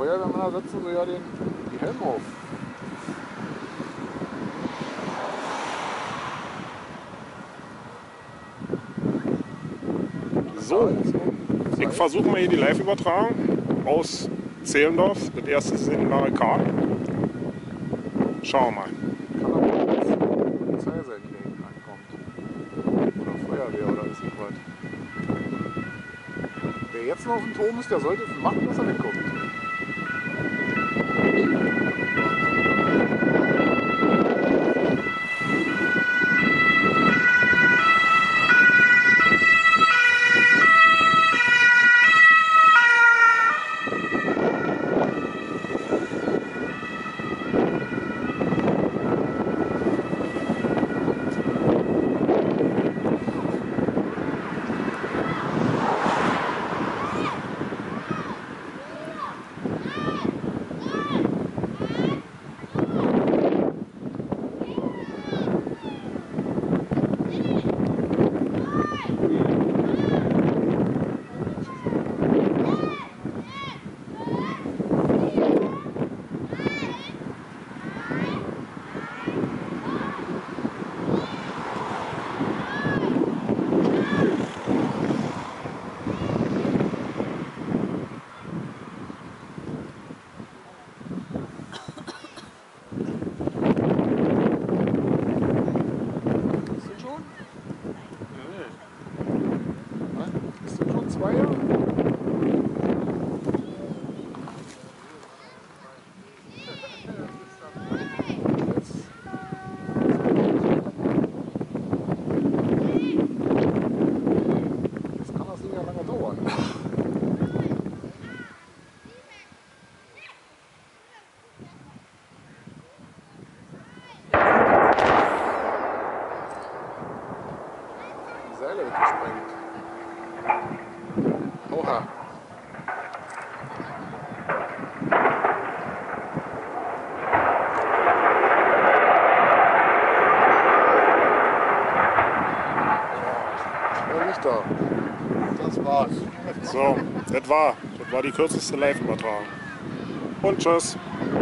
Feuerwehrmänner setzen sie ja die Helme auf. So, ich versuche mal hier die Live-Übertragung aus Zehlendorf. Das erste ist in Marikar. Schauen wir mal. Kann aber auch jetzt Polizei sein, die da hinten ankommt. Oder Feuerwehr oder ist nicht was. Wer jetzt noch auf dem Turm ist, der sollte machen, dass er wegkommt. Ist das schon Zweier? Jetzt kann das Ding ja lange dauern. Die Seile wird gesprengt. Oha. Ja, nicht da. Das war's. So, das war die kürzeste Live-Übertragung. Und tschüss.